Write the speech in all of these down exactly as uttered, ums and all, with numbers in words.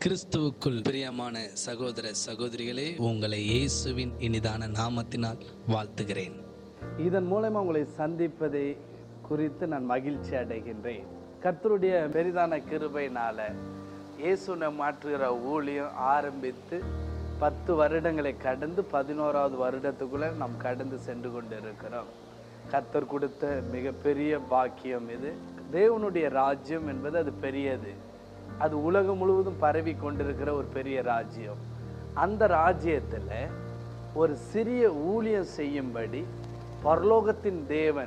கிறிஸ்துவுக்குள் பிரியமான சகோதர சகோதரிகளே, உங்களை இயேசுவின் இனிதான நாமத்தினால் வாழ்த்துகிறேன். இதன் மூலமா உங்களை சந்திப்பதை குறித்து நான் மகிழ்ச்சி அடைகின்றேன். கர்த்தருடைய பெரிதான கிருபையினால இயேசுனை மாற்றுகிற ஊழியம் ஆரம்பித்து பத்து வருடங்களை கடந்து பதினோராவது வருடத்துக்குள்ள நாம் கடந்து சென்று கொண்டு இருக்கிறோம். கர்த்தர் கொடுத்த மிகப்பெரிய பாக்கியம் இது. தேவனுடைய ராஜ்யம் என்பது அது பெரியது. அது உலகம் முழுவதும் பரவி கொண்டிருக்கிற ஒரு பெரிய ராஜ்யம். அந்த ராஜ்யத்தில் ஒரு சிறிய ஊழியம் செய்யும்படி பரலோகத்தின் தேவன்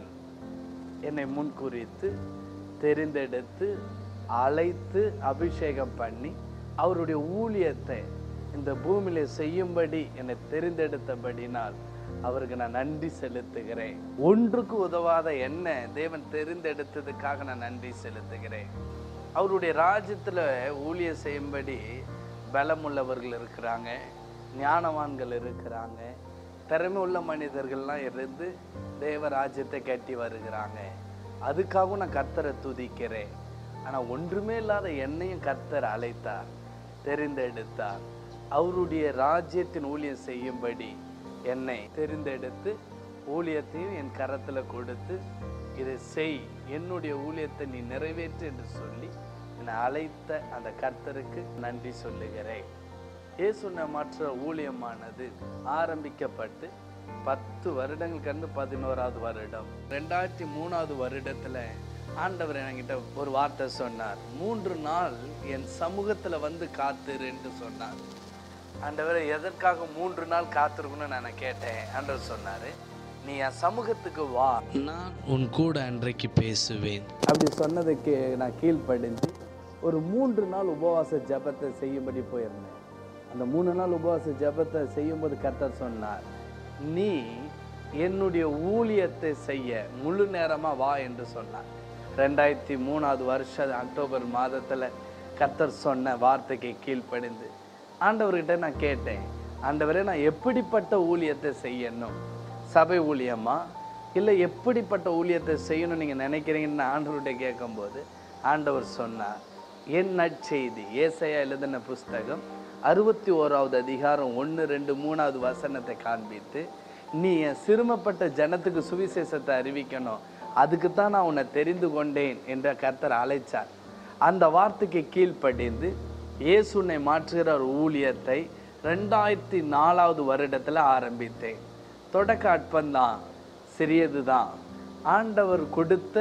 என்னை முன்குறித்து தெரிந்தெடுத்து அழைத்து அபிஷேகம் பண்ணி அவருடைய ஊழியத்தை இந்த பூமியில செய்யும்படி என்னை தெரிந்தெடுத்தபடினால் அவருக்கு நான் நன்றி செலுத்துகிறேன். ஒன்றுக்கு உதவாத என்ன தேவன் தெரிந்தெடுத்ததுக்காக நான் நன்றி செலுத்துகிறேன். அவருடைய ராஜ்யத்தில் ஊழியம் செய்யும்படி பலமுள்ளவர்கள் இருக்கிறாங்க, ஞானவான்கள் இருக்கிறாங்க, திறமை உள்ள மனிதர்கள்லாம் இருந்து தேவ ராஜ்யத்தை கட்டி வருகிறாங்க. அதுக்காகவும் நான் கர்த்தரை துதிக்கிறேன். ஆனால் ஒன்றுமே இல்லாத என்னையும் கர்த்தர் அழைத்தார், தெரிந்தெடுத்தார். அவருடைய ராஜ்யத்தின் ஊழியம் செய்யும்படி என்னை தெரிந்தெடுத்து ஊழியத்தையும் என் கரத்தில் கொடுத்து இதை செய், என்னுடைய ஊழியத்தை நீ நிறைவேற்று என்று சொல்லி என்னை அழைத்த அந்த கர்த்தருக்கு நன்றி சொல்லுகிறேன். இயேசுனை மாற்ற ஊழியமானது ஆரம்பிக்கப்பட்டு பத்து வருடங்கள் கண்டு பதினோராவது வருடம் ரெண்டாயிரத்தி மூணாவது வருடத்துல ஆண்டவர் என்கிட்ட ஒரு வார்த்தை சொன்னார். மூன்று நாள் என் சமூகத்துல வந்து காத்துரு என்று சொன்னார். ஆண்டவர் எதற்காக மூன்று நாள் காத்திருக்கணும்னு நான் கேட்டேன். ஆண்டவர் சொன்னாரு, நீ என் சமூகத்துக்கு வா, நான் உன் கூட அன்றைக்கு பேசுவேன். அப்படி சொன்னதுக்கு நான் கீழ்ப்படிஞ்சு ஒரு மூன்று நாள் உபவாச ஜபத்தை செய்யும்படி போயிருந்தேன். அந்த மூணு நாள் உபவாச ஜபத்தை செய்யும்போது கர்த்தர் சொன்னார், நீ என்னுடைய ஊழியத்தை செய்ய முழு நேரமா வா என்று சொன்னார். ரெண்டாயிரத்தி மூணாவது வருஷம் அக்டோபர் மாதத்துல கர்த்தர் சொன்ன வார்த்தைக்கு கீழ்ப்படிந்து ஆண்டவர்கிட்ட நான் கேட்டேன், ஆண்டவரே நான் எப்படிப்பட்ட ஊழியத்தை செய்யணும், சபை ஊழியமா இல்லை எப்படிப்பட்ட ஊழியத்தை செய்யணும் நீங்கள் நினைக்கிறீங்கன்னு ஆண்டவர்கிட்ட கேட்கும்போது ஆண்டவர் சொன்னார், என் நற்செய்தி ஏசாயா எழுதின புஸ்தகம் அறுபத்தி ஓராவது அதிகாரம் ஒன்று ரெண்டு மூணாவது வசனத்தை காண்பித்து, நீ என் சிறுமப்பட்ட ஜனத்துக்கு சுவிசேஷத்தை அறிவிக்கணும், அதுக்கு தான் நான் உன்னை தெரிந்து கொண்டேன் என்ற கர்த்தர் அழைச்சார். அந்த வார்த்தைக்கு கீழ்ப்படிந்து இயேசுனை மாற்றுகிற ஒரு ஊழியத்தை ரெண்டாயிரத்தி நாலாவது வருடத்தில் ஆரம்பித்தேன். தொடக்க அற்பந்தான், சிறியது தான். ஆண்டவர் கொடுத்த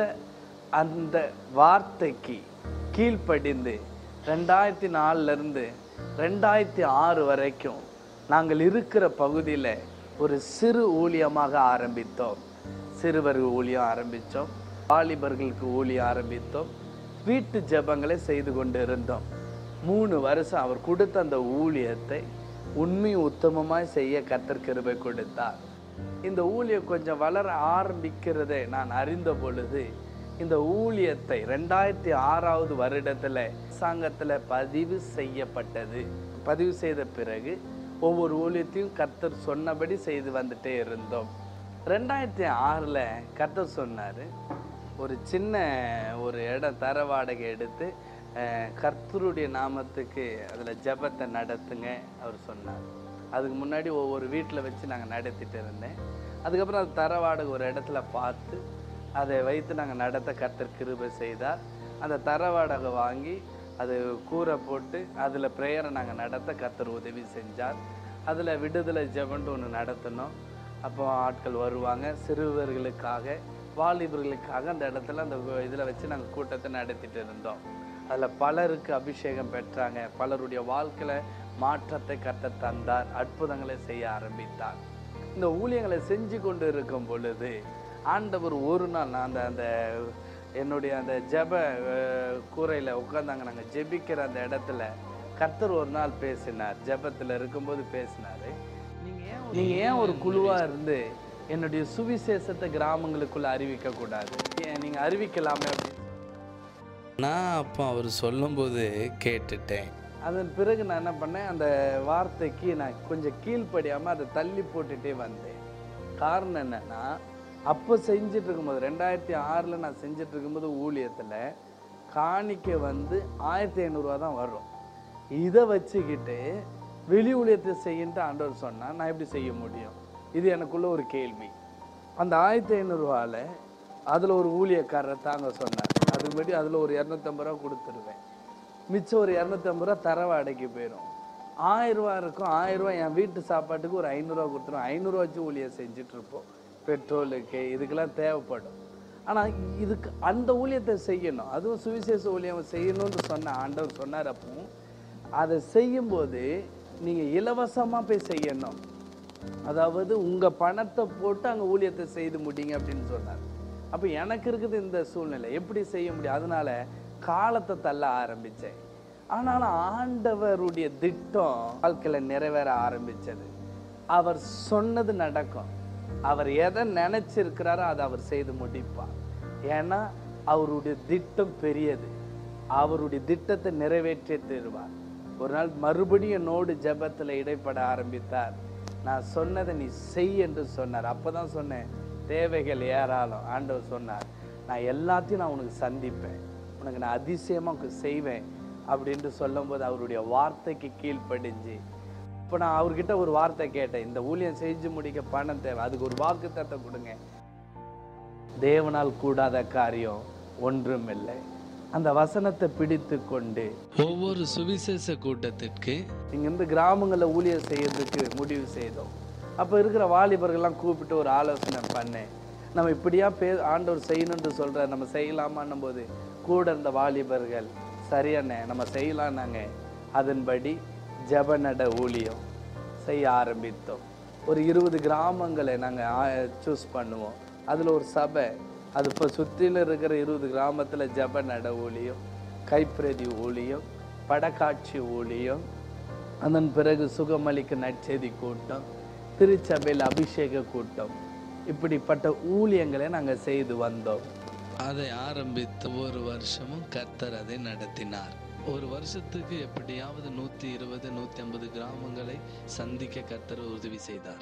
அந்த வார்த்தைக்கு கீழ்ப்படிந்து ரெண்டாயிரத்தி நாலுலேருந்து ரெண்டாயிரத்தி ஆறு வரைக்கும் நாங்கள் இருக்கிற பகுதியில் ஒரு சிறு ஊழியமாக ஆரம்பித்தோம். சிறுவர் ஊழியம் ஆரம்பித்தோம், வாலிபர்களுக்கு ஊழியம் ஆரம்பித்தோம், வீட்டு ஜெபங்களை செய்து கொண்டு இருந்தோம். மூணு வருஷம் அவர் கொடுத்த அந்த ஊழியத்தை உண்மை உத்தமமாய் செய்ய கர்த்தர் கிருபை கொடுத்தார். இந்த ஊழியம் கொஞ்சம் வளர ஆரம்பிக்கிறதை நான் அறிந்த பொழுது இந்த ஊழியத்தை ரெண்டாயிரத்தி ஆறாவது வருடத்துல அரசாங்கத்துல பதிவு செய்யப்பட்டது. பதிவு செய்த பிறகு ஒவ்வொரு ஊழியத்தையும் கர்த்தர் சொன்னபடி செய்து வந்துட்டே இருந்தோம். ரெண்டாயிரத்தி ஆறுல கர்த்தர் சொன்னாரு, ஒரு சின்ன ஒரு இடம் தர வாடகை எடுத்து கர்த்தருடைய நாமத்துக்கு அதில் ஜெபத்தை நடத்துங்க அவர் சொன்னார். அதுக்கு முன்னாடி ஒவ்வொரு வீட்டில் வச்சு நாங்கள் நடத்திட்டு இருந்தேன். அதுக்கப்புறம் அது தர வாடகை ஒரு இடத்துல பார்த்து அதை வைத்து நாங்கள் நடத்த கர்த்தர் கிருபை செய்தார். அந்த தர வாடகை வாங்கி அது கூரை போட்டு அதில் ப்ரேயரை நாங்கள் நடத்த கர்த்தர் உதவி செஞ்சார். அதில் விடுதலை ஜெபன்ட்டு ஒன்று நடத்தினோம். அப்போ ஆட்கள் வருவாங்க, சிறுவர்களுக்காக வாலிபர்களுக்காக அந்த இடத்துல அந்த இதில் வச்சு நாங்கள் கூட்டத்தை நடத்திட்டு இருந்தோம். அதில் பலருக்கு அபிஷேகம் பெற்றாங்க, பலருடைய வாழ்க்கையில் மாற்றத்தை கர்த்தர் தந்தார், அற்புதங்களை செய்ய ஆரம்பித்தார். இந்த ஊழியங்களை செஞ்சு கொண்டு இருக்கும் பொழுது ஆண்டவர் ஒரு நாள் நான் அந்த அந்த என்னுடைய அந்த ஜெப கூரையில் உட்காந்தாங்க, நாங்கள் ஜெபிக்கிற அந்த இடத்துல கர்த்தர் ஒரு நாள் பேசினார். ஜெபத்தில் இருக்கும்போது பேசினார், நீங்கள் ஏன் நீங்கள் ஏன் ஒரு குழுவாக இருந்து என்னுடைய சுவிசேஷத்தை கிராமங்களுக்குள்ளே அறிவிக்கக்கூடாது, ஏன் நீங்கள் அறிவிக்கலாமே அப்படின்னு நான் அப்போ அவர் சொல்லும்போது கேட்டுட்டேன். அதன் பிறகு நான் என்ன பண்ணேன், அந்த வார்த்தைக்கு நான் கொஞ்சம் கீழ்ப்படியாமல் அதை தள்ளி போட்டுகிட்டே வந்தேன். காரணம் என்னென்னா, அப்போ செஞ்சுட்டு இருக்கும்போது ரெண்டாயிரத்தி ஆறில் நான் செஞ்சுட்டு இருக்கும்போது ஊழியத்தில் காணிக்கை வந்து ஆயிரத்தி ஐநூறுரூவா தான் வரும். இதை வச்சுக்கிட்டு வெளி ஊழியத்தை செய்யின்ட்டு ஆண்டவர் சொன்னால் நான் எப்படி செய்ய முடியும்? இது எனக்குள்ள ஒரு கேள்வி. அந்த ஆயிரத்தி ஐநூறுரூவாவில் அதில் ஒரு ஊழியக்காரரை தாங்க சொன்னார். அதுக்கு முன்னாடி அதில் ஒரு இரநூத்தம்பது ரூபா கொடுத்துருவேன். மிச்சம் ஒரு இரநூத்தம்பது ரூபா தர வாடகைக்கு போயிடும். ஆயிரரூவா இருக்கும். ஆயிரரூவா என் வீட்டு சாப்பாட்டுக்கு ஒரு ஐநூறுரூவா கொடுத்துருவோம். ஐநூறுரூவா வச்சு ஊழியம் செஞ்சிட்ருப்போம். பெட்ரோலுக்கு இதுக்கெல்லாம் தேவைப்படும். ஆனால் இதுக்கு அந்த ஊழியத்தை செய்யணும், அதுவும் சுவிசேஷ ஊழியம் செய்யணும்னு சொன்ன ஆண்டவர் சொன்னார். அப்போ அதை செய்யும்போது நீங்கள் இலவசமாக போய் செய்யணும். அதாவது உங்கள் பணத்தை போட்டு அங்கே ஊழியத்தை செய்து முடியுங்க அப்படின்னு சொன்னார். அப்போ எனக்கு இருக்குது இந்த சூழ்நிலை, எப்படி செய்ய முடியும்? அதனால காலத்தை தள்ள ஆரம்பித்தேன். ஆனாலும் ஆண்டவருடைய திட்டம் வாழ்க்கையில் நிறைவேற ஆரம்பித்தது. அவர் சொன்னது நடக்கும். அவர் எதை நினைச்சிருக்கிறாரோ அதை அவர் செய்து முடிப்பார். ஏன்னா அவருடைய திட்டம் பெரியது. அவருடைய திட்டத்தை நிறைவேற்றி தருவார். ஒரு நாள் மறுபடியும் என்னோடு ஜெபத்தில் இடைப்பட ஆரம்பித்தார். நான் சொன்னதை நீ செய் என்று சொன்னார். அப்போதான் சொன்னேன், தேவைகள் ஏராளம். ஆண்டவர் சொன்னார், நான் எல்லாத்தையும் நான் உனக்கு சந்திப்பேன், உனக்கு நான் அதிசயமாக செய்வேன் அப்படின்ட்டு சொல்லும்போது அவருடைய வார்த்தைக்கு கீழ்ப்படிஞ்சு இப்போ நான் அவர்கிட்ட ஒரு வார்த்தை கேட்டேன், இந்த ஊழியம் செஞ்சு முடிக்க பணம் தேவை, அதுக்கு ஒரு வாக்குத்தத்தம் கொடுங்க. தேவனால் கூடாத காரியம் ஒன்றும் இல்லை. அந்த வசனத்தை பிடித்து கொண்டு ஒவ்வொரு சுவிசேஷ கூட்டத்திற்கு இங்கிருந்து கிராமங்களில் ஊழியம் செய்யறதுக்கு முடிவு செய்தோம். அப்போ இருக்கிற வாலிபர்கள்லாம் கூப்பிட்டு ஒரு ஆலோசனை பண்ணேன். நம்ம இப்படியா பே ஆண்டவர் செய்யணுன்ட்டு சொல்கிற, நம்ம செய்யலாமான்னும் போது கூட இருந்த வாலிபர்கள் சரியாண்ணே நம்ம செய்யலான்னாங்க. அதன்படி ஜெபநட ஊழியம் செய்ய ஆரம்பித்தோம். ஒரு இருபது கிராமங்களை நாங்கள் சூஸ் பண்ணுவோம். அதில் ஒரு சபை, அது இப்போ சுற்றில இருக்கிற இருபது கிராமத்தில் ஜெபநட ஊழியம், கைப்பிரதி ஊழியம், படக்காட்சி ஊழியம், அதன் பிறகு சுகமளிக்க நற்செய்தி கூட்டம், திருச்சபையில் அபிஷேக கூட்டம், இப்படிப்பட்ட ஊழியங்களை நாங்கள் செய்து வந்தோம். அதை ஆரம்பித்த ஒரு வருஷமும் கர்த்தர் அதை நடத்தினார். ஒரு வருஷத்துக்கு எப்படியாவது நூற்றி இருபது நூற்றி ஐம்பது கிராமங்களை சந்திக்க கர்த்தர் உதவி செய்தார்.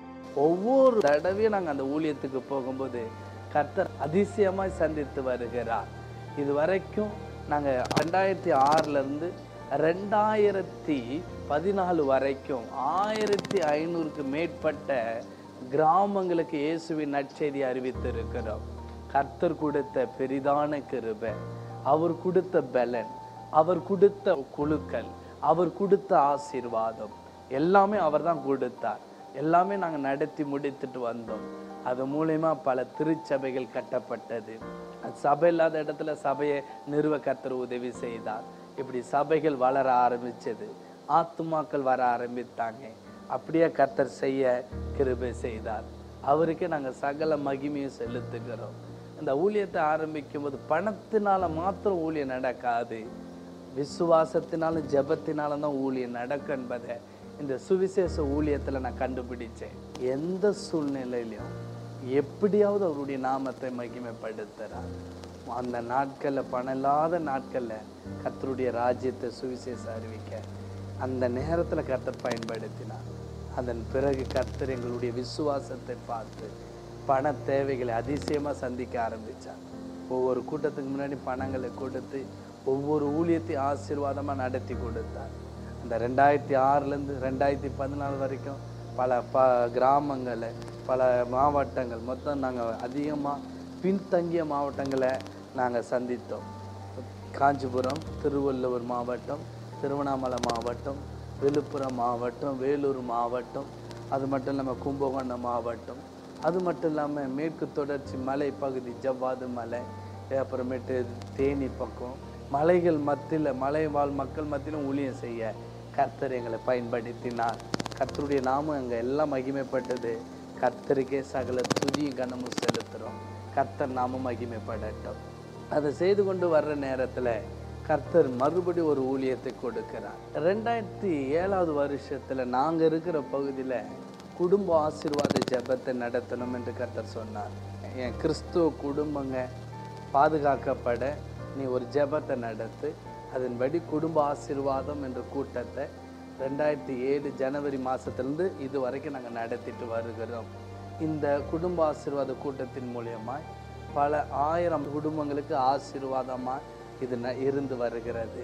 ஒவ்வொரு தடவையும் நாங்கள் அந்த ஊழியத்துக்கு போகும்போது கர்த்தர் அதிசயமாய் சந்தித்து வருகிறார். இது வரைக்கும் நாங்கள் ரெண்டாயிரத்தி ஆறுலேருந்து ரெண்டாயிரத்தி பதினாலு வரைக்கும் ஆயிரத்தி ஐநூறுக்கு மேற்பட்ட கிராமங்களுக்கு இயேசுவின் நற்செய்தி அறிவித்திருக்கிறோம். கர்த்தர் கொடுத்த பெரிதான கிருபை, அவர் கொடுத்த பலன், அவர் கொடுத்த குழுக்கள், அவர் கொடுத்த ஆசீர்வாதம் எல்லாமே அவர் தான் கொடுத்தார். எல்லாமே நாங்கள் நடத்தி முடித்துட்டு வந்தோம். அது மூலயமா பல திருச்சபைகள் கட்டப்பட்டது. சபை இல்லாத இடத்துல சபையை நிறுவ கர்த்தர் உதவி செய்தார். இப்படி சபைகள் வளர ஆரம்பிச்சது, ஆத்துமாக்கள் வர ஆரம்பித்தாங்க. அப்படியே கர்த்தர் செய்ய கிருபை செய்தார். அவருக்கு நாங்கள் சகல மகிமையும் செலுத்துகிறோம். இந்த ஊழியத்தை ஆரம்பிக்கும் போது பணத்தினால மாத்திரம் ஊழியம் நடக்காது, விசுவாசத்தினாலும் ஜெபத்தினாலும் தான் ஊழியம் நடக்கும் என்பதை இந்த சுவிசேஷ ஊழியத்தில் நான் கண்டுபிடிச்சேன். எந்த சூழ்நிலையிலையும் எப்படியாவது அவருடைய நாமத்தை மகிமைப்படுத்துகிறார். அந்த நாட்களில் பணம் இல்லாத நாட்களில் கர்த்தருடைய ராஜ்யத்தை சுவிசேஷம் அறிவிக்க அந்த நேரத்தில் கர்த்தர் பயன்படுத்தினார். அதன் பிறகு கர்த்தர் எங்களுடைய விசுவாசத்தை பார்த்து பண தேவைகளை அதிசயமாக சந்திக்க ஆரம்பித்தார். ஒவ்வொரு கூட்டத்துக்கு முன்னாடி பணங்களை கொடுத்து ஒவ்வொரு ஊழியத்தையும் ஆசீர்வாதமாக நடத்தி கொடுத்தார். அந்த ரெண்டாயிரத்தி ஆறுலேருந்து ரெண்டாயிரத்தி பதினாலு வரைக்கும் பல ப கிராமங்களை, பல மாவட்டங்கள், மொத்தம் நாங்கள் அதிகமாக பின்தங்கிய மாவட்டங்களை நாங்கள் சந்தித்தோம். காஞ்சிபுரம், திருவள்ளூர் மாவட்டம், திருவண்ணாமலை மாவட்டம், விழுப்புரம் மாவட்டம், வேலூர் மாவட்டம், அது மட்டும் இல்லாமல் கும்பகோணம் மாவட்டம், அது மட்டும் இல்லாமல் மேற்கு தொடர்ச்சி மலை பகுதி, ஜவ்வாது மலை, அப்புறமேட்டு தேனி பக்கம், மலைகள் மத்தியில், மலை வாழ் மக்கள் மத்தியிலும் ஊழியம் செய்ய கர்த்தர் எங்களை பயன்படுத்தினார். கர்த்தருடைய நாமம் அங்கே எல்லாம் மகிமைப்பட்டது. கர்த்தருக்கே சகல துதியும் கனமும் செலுத்துகிறோம். கர்த்தர் நாமம் மகிமைப்படட்டும். அதை செய்து கொண்டு வர்ற நேரத்தில் கர்த்தர் மறுபடியும் ஒரு ஊழியத்தை கொடுக்கிறார். ரெண்டாயிரத்தி ஏழாவது வருஷத்தில் நாங்கள் இருக்கிற பகுதியில் குடும்ப ஆசீர்வாத ஜெபத்தை நடத்தணும் என்று கர்த்தர் சொன்னார். என் கிறிஸ்துவ குடும்பங்க பாதுகாக்கப்பட நீ ஒரு ஜெபத்தை நடத்து, அதன்படி குடும்ப ஆசீர்வாதம் என்ற கூட்டத்தை ரெண்டாயிரத்தி ஏழு ஜனவரி மாதத்துலேருந்து இது வரைக்கும் நாங்கள் நடத்திட்டு வருகிறோம். இந்த குடும்ப ஆசீர்வாத கூட்டத்தின் மூலியமாக பல ஆயிரம் குடும்பங்களுக்கு ஆசீர்வாதமாக இது ந இருந்து வருகிறது.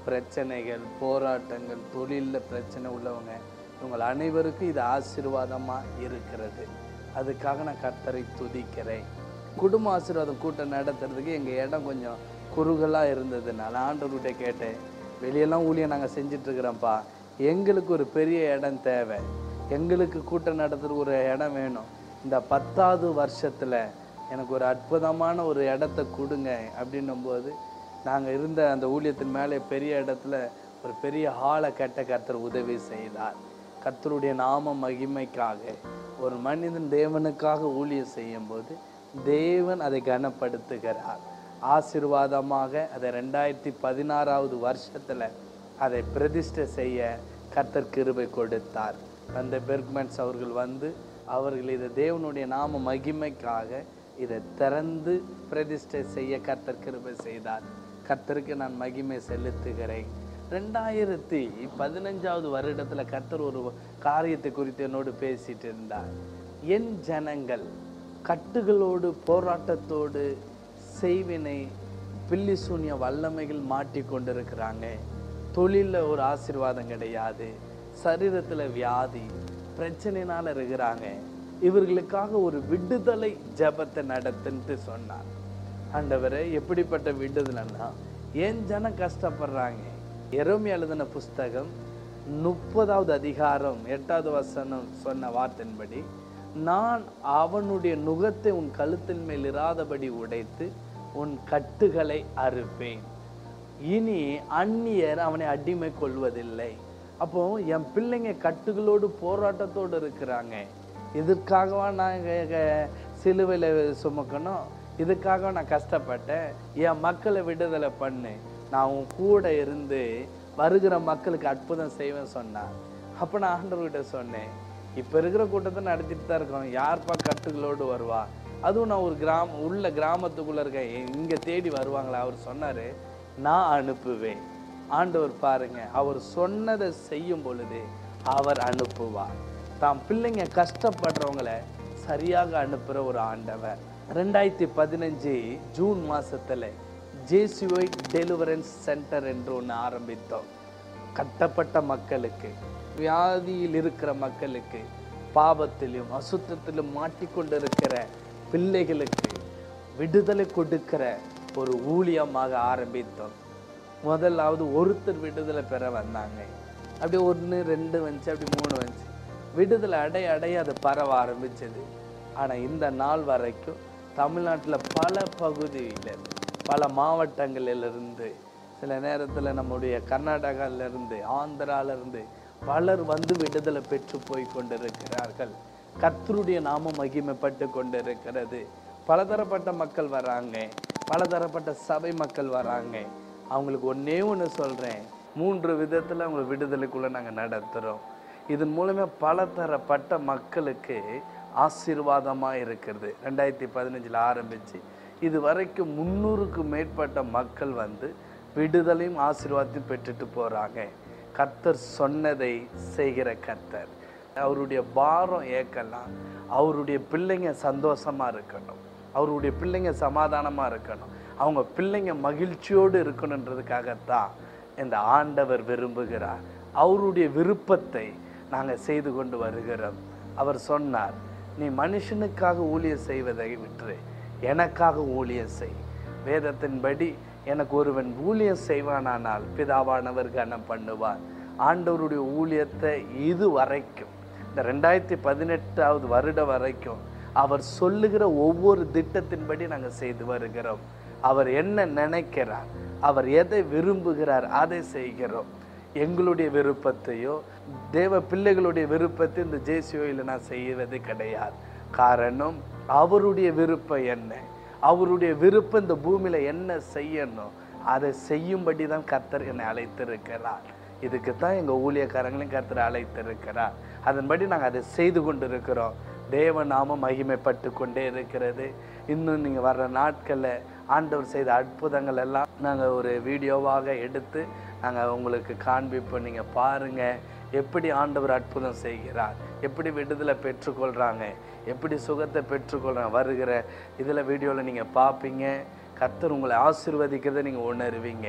பிரச்சனைகள், போராட்டங்கள், தொழிலில் பிரச்சனை உள்ளவங்க, இவங்க அனைவருக்கும் இது ஆசீர்வாதமாக இருக்கிறது. அதுக்காக நான் கர்த்தரை துதிக்கிறேன். குடும்ப ஆசீர்வாதம் கூட்டம் நடத்துறதுக்கு எங்கள் இடம் கொஞ்சம் குறுகலாக இருந்ததுனால ஆண்டவர்கிட்ட கேட்டேன், வெளியெல்லாம் ஊழியம் நாங்கள் செஞ்சிட்ருக்குறோம்ப்பா, எங்களுக்கு ஒரு பெரிய இடம் தேவை, எங்களுக்கு கூட்டம் நடத்துகிற ஒரு இடம் வேணும், இந்த பத்தாவது வருஷத்தில் எனக்கு ஒரு அற்புதமான ஒரு இடத்த கொடுங்க அப்படின்னும்போது நாங்கள் இருந்த அந்த ஊழியத்தின் மேலே பெரிய இடத்துல ஒரு பெரிய ஹாலை கட்ட கர்த்தர் உதவி செய்தார். கர்த்தருடைய நாம மகிமைக்காக ஒரு மனிதன் தேவனுக்காக ஊழியம் செய்யும்போது தேவன் அதை கனப்படுத்துகிறார். ஆசீர்வாதமாக அதை ரெண்டாயிரத்தி பதினாறாவது வருஷத்தில் அதை பிரதிஷ்டை செய்ய கர்த்தர் கிருபை கொடுத்தார். அந்த பெர்க்மன்ஸ் அவர்கள் வந்து அவர்கள் இதை தேவனுடைய நாம மகிமைக்காக இதை திறந்து பிரதிஷ்டை செய்ய கர்த்தர் கிருபை செய்தார். கர்த்தருக்கு நான் மகிமை செலுத்துகிறேன். ரெண்டாயிரத்தி பதினஞ்சாவது வருடத்தில் கர்த்தர் ஒரு காரியத்தை குறித்து என்னோடு பேசிட்டு இருந்தார். என் ஜனங்கள் கட்டுகளோடு போராட்டத்தோடு செய்வினை பில்லி சூன்ய வல்லமைகள் மாட்டி கொண்டிருக்கிறாங்க. தொழிலில் ஒரு ஆசீர்வாதம் கிடையாது, சரீரத்தில் வியாதி பிரச்சனைனால இருக்கிறாங்க. இவர்களுக்காக ஒரு விடுதலை ஜபத்தை நடத்துன்ட்டு சொன்னார். ஆண்டவரே, எப்படிப்பட்ட விடுதலைன்னா, என் ஜனம் கஷ்டப்படுறாங்க. எரேமியா எழுதின புஸ்தகம் முப்பதாவது அதிகாரம் எட்டாவது வசனம் சொன்ன வார்த்தையின்படி, நான் அவனுடைய நுகத்தை உன் கழுத்தின் மேல் இராதபடி உடைத்து உன் கட்டுகளை அறுப்பேன், இனி அந்நியர் அவனை அடிமை கொள்வதில்லை. அப்போ என் பிள்ளைங்க கட்டுகளோடு போராட்டத்தோடு இருக்கிறாங்க. இதுக்காகவா நான் சிலுவையில் சுமக்கணும்? இதுக்காக நான் கஷ்டப்பட்டேன்? என் மக்களை விடுதலை பண்ணு, நான் உன் கூட இருந்து வருகிற மக்களுக்கு அற்புதம் செய்வேன் சொன்னான். அப்போ நான் ஆண்டவர்கிட்ட சொன்னேன், இப்போ இருக்கிற கூட்டத்தை நடத்திட்டு தான் இருக்கோம், யார்ப்பா கட்டுகளோடு வருவா? அதுவும் நான் ஒரு கிராம உள்ள கிராமத்துக்குள்ளே இருக்கேன், இங்கே தேடி வருவாங்களா? அவர் சொன்னார், நான் அனுப்புவேன். ஆண்டவர் பாருங்க, அவர் சொன்னதை செய்யும் பொழுது அவர் அனுப்புவார். தாம் பிள்ளைங்க கஷ்டப்படுறவங்களை சரியாக அனுப்புகிற ஒரு ஆண்டவர். ரெண்டாயிரத்தி பதினஞ்சு ஜூன் மாதத்தில் ஜேசிஒய் டெலிவரன்ஸ் சென்டர் என்று ஒன்று ஆரம்பித்தோம். கட்டப்பட்ட மக்களுக்கு, வியாதியில் இருக்கிற மக்களுக்கு, பாவத்திலும் அசுத்தத்திலும் மாட்டிக்கொண்டிருக்கிற பிள்ளைகளுக்கு விடுதலை கொடுக்கிற ஒரு ஊழியமாக ஆரம்பித்தோம். முதலாவது ஒருத்தர் விடுதலை பெற வந்தாங்க. அப்படி ஒன்று ரெண்டு வந்துச்சு, அப்படி மூணு வந்துச்சு. விடுதலை அடைய அடைய அது பரவ ஆரம்பிச்சது. ஆனால் இந்த நாள் வரைக்கும் தமிழ்நாட்டில் பல பகுதியில், பல மாவட்டங்களிலிருந்து, சில நேரத்தில் நம்முடைய கர்நாடகாவிலிருந்து, ஆந்திராவிலிருந்து பலர் வந்து விடுதலை பெற்று போய் கொண்டிருக்கிறார்கள். கர்த்தருடைய நாமம் மகிமைப்பட்டு கொண்டிருக்கிறது. பலதரப்பட்ட மக்கள் வராங்க, பலதரப்பட்ட சபை மக்கள் வராங்க. அவங்களுக்கு ஒன்றே ஒன்று சொல்கிறேன், மூன்று விதத்தில் அவங்களை விடுதலைக்குள்ளே நாங்கள் நடத்துகிறோம். இதன் மூலமாக பல தரப்பட்ட மக்களுக்கு ஆசீர்வாதமாக இருக்கிறது. ரெண்டாயிரத்தி பதினஞ்சில் ஆரம்பித்து இது வரைக்கும் முந்நூறுக்கும் மேற்பட்ட மக்கள் வந்து விடுதலையும் ஆசீர்வாதத்தையும் பெற்றுட்டு போகிறாங்க. கர்த்தர் சொன்னதை செய்கிற கர்த்தர். அவருடைய பாரம் ஏற்கலாம், அவருடைய பிள்ளைங்க சந்தோஷமாக இருக்கணும், அவருடைய பிள்ளைங்க சமாதானமாக இருக்கணும், அவங்க பிள்ளைங்க மகிழ்ச்சியோடு இருக்கணுன்றதுக்காகத்தான் இந்த ஆண்டவர் விரும்புகிறார். அவருடைய விருப்பத்தை நாங்கள் செய்து கொண்டு வருகிறோம். அவர் சொன்னார், நீ மனுஷனுக்காக ஊழியம் செய்வதை விட்டு எனக்காக ஊழியம் செய். வேதத்தின்படி எனக்கு ஒருவன் ஊழியம் செய்வானானால் பிதாவானவர் கனம் பண்ணுவார். ஆண்டவருடைய ஊழியத்தை இது வரைக்கும், இந்த ரெண்டாயிரத்தி பதினெட்டாவது வருடம் வரைக்கும் அவர் சொல்லுகிற ஒவ்வொரு திட்டத்தின்படி நாங்கள் செய்து வருகிறோம். அவர் என்ன நினைக்கிறார், அவர் எதை விரும்புகிறார், அதை செய்கிறோம். எங்களுடைய விருப்பத்தையோ தேவ பிள்ளைகளுடைய விருப்பத்தை இந்த ஜேசிஓயில் நான் செய்வது கிடையாது. காரணம், அவருடைய விருப்பம் என்ன, அவருடைய விருப்பம் இந்த பூமியில் என்ன செய்யணும் அதை செய்யும்படி தான் கர்த்தர் என்னை அழைத்திருக்கிறார். இதுக்கு தான் எங்கள் ஊழியக்காரங்களையும் கர்த்தர் அழைத்திருக்கிறார். அதன்படி நாங்கள் அதை செய்து கொண்டு இருக்கிறோம். தேவ நாமம் மகிமைப்பட்டு கொண்டே இருக்கிறது. இன்னும் நீங்கள் வர்ற நாட்களில் ஆண்டவர் செய்த அற்புதங்கள் எல்லாம் நாங்கள் ஒரு வீடியோவாக எடுத்து நாங்கள் உங்களுக்கு காண்பிப்போம். நீங்கள் பாருங்கள் எப்படி ஆண்டவர் அற்புதம் செய்கிறார், எப்படி விடுதலை பெற்றுக்கொள்கிறாங்க, எப்படி சுகத்தை பெற்றுக்கொள்கிறாங்க. வருகிற இதில் வீடியோவில் நீங்கள் பார்ப்பீங்க. கர்த்தர் உங்களை ஆசீர்வதிக்கிறதை நீங்கள் உணர்வீங்க.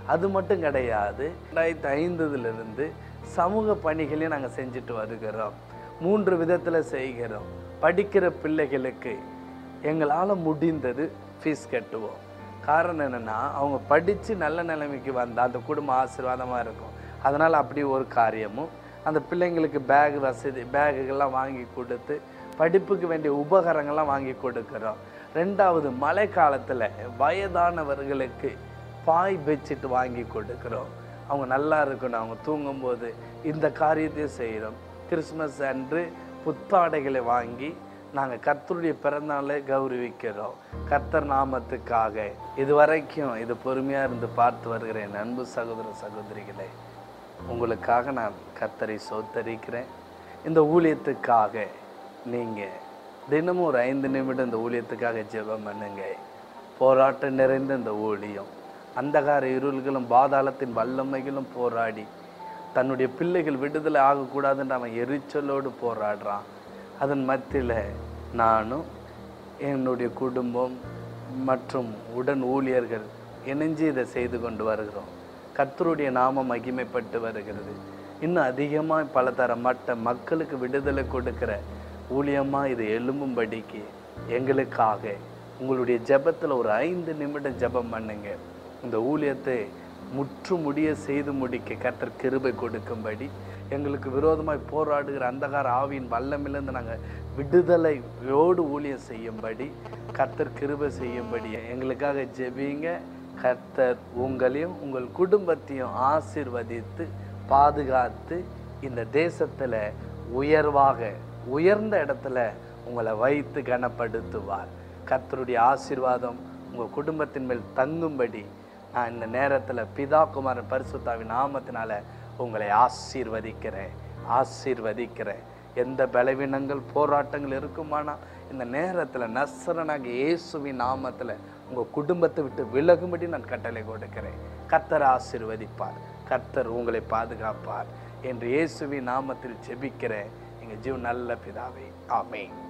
அது மட்டும் கிடையாது, ரெண்டாயிரத்தி ஐந்துலேருந்து சமூக பணிகளையும் நாங்கள் செஞ்சுட்டு வருகிறோம். மூன்று விதத்தில் செய்கிறோம். படிக்கிற பிள்ளைகளுக்கு எங்களால் முடிந்தது ஃபீஸ் கட்டுவோம். காரணம் என்னென்னா, அவங்க படித்து நல்ல நிலைமைக்கு வந்தால் அந்த குடும்பம் ஆசீர்வாதமாக இருக்கும். அதனால் அப்படி ஒரு காரியமும், அந்த பிள்ளைங்களுக்கு பேக் வசதி பேகுகள்லாம் வாங்கி கொடுத்து படிப்புக்கு வேண்டிய உபகரணங்கள்லாம் வாங்கி கொடுக்குறோம். ரெண்டாவது, மழை காலத்தில் வயதானவர்களுக்கு பாய் பெட்ஷீட் வாங்கி கொடுக்குறோம். அவங்க நல்லா இருக்கணும், அவங்க தூங்கும்போது இந்த காரியத்தையும் செய்கிறோம். கிறிஸ்மஸ் அன்று புத்தாடைகளை வாங்கி நாங்கள் கர்த்தருடைய பிறந்தநாளை கௌரவிக்கிறோம். கர்த்தர் நாமத்துக்காக இதுவரைக்கும் இது பொறுமையாக இருந்து பார்த்து வருகிறேன் அன்பு சகோதர சகோதரிகளே, உங்களுக்காக நான் கர்த்தரை சோத்தரிக்கிறேன். இந்த ஊழியத்துக்காக நீங்கள் தினமும் ஒரு ஐந்து நிமிடம் இந்த ஊழியத்துக்காக ஜெபம் பண்ணுங்க. போராட்டம் நிறைந்த இந்த ஊழியம், அந்தகார இருள்களும் பாதாளத்தின் வல்லமைகளும் போராடி தன்னுடைய பிள்ளைகள் விடுதலை ஆகக்கூடாதுன்னு அவன் எரிச்சலோடு போராடுறான். அதன் மத்தியில் நானும் என்னுடைய குடும்பம் மற்றும் உடன் ஊழியர்கள் இணைஞ்சு இதை செய்து கொண்டு வருகிறோம். கர்த்தருடைய நாமம் மகிமைப்பட்டு வருகிறது. இன்னும் அதிகமாக பல தர மட்ட மக்களுக்கு விடுதலை கொடுக்கிற ஊழியமாக இது எழும்பும்படிக்கு எங்களுக்காக உங்களுடைய ஜெபத்தில் ஒரு ஐந்து நிமிடம் ஜெபம் பண்ணுங்க. இந்த ஊழியத்தை முற்று முடிய செய்து முடிக்க கர்த்தர் கிருபை கொடுக்கும்படி, எங்களுக்கு விரோதமாய் போராடுகிற அந்தகார ஆவியின் வல்லமிலிருந்து நாங்கள் விடுதலையோடு ஊழியம் செய்யும்படி கர்த்தர் கிருபை செய்யும்படி எங்களுக்காக ஜெபிங்க. கர்த்தர் உங்களையும் உங்கள் குடும்பத்தையும் ஆசீர்வதித்து பாதுகாத்து இந்த தேசத்தில் உயர்வாக உயர்ந்த இடத்துல உங்களை வைத்து கனப்படுத்துவார். கர்த்தருடைய ஆசீர்வாதம் உங்கள் குடும்பத்தின் மேல் தங்கும்படி நான் இந்த நேரத்தில் பிதா குமாரன் பரிசுத்தாவின் நாமத்தினால உங்களை ஆசீர்வதிக்கிறேன் ஆசீர்வதிக்கிறேன். எந்த பலவீனங்கள் போராட்டங்கள் இருக்குமானால் இந்த நேரத்தில் நசரனாகிய இயேசுவின் நாமத்தில் உங்கள் குடும்பத்தை விட்டு விலகும்படி நான் கட்டளை கொடுக்கிறேன். கர்த்தர் ஆசீர்வதிப்பார், கர்த்தர் உங்களை பாதுகாப்பார் என்று இயேசுவின் நாமத்தில் ஜெபிக்கிறேன் எங்கள் ஜீவ நல்ல பிதாவே, ஆமென்.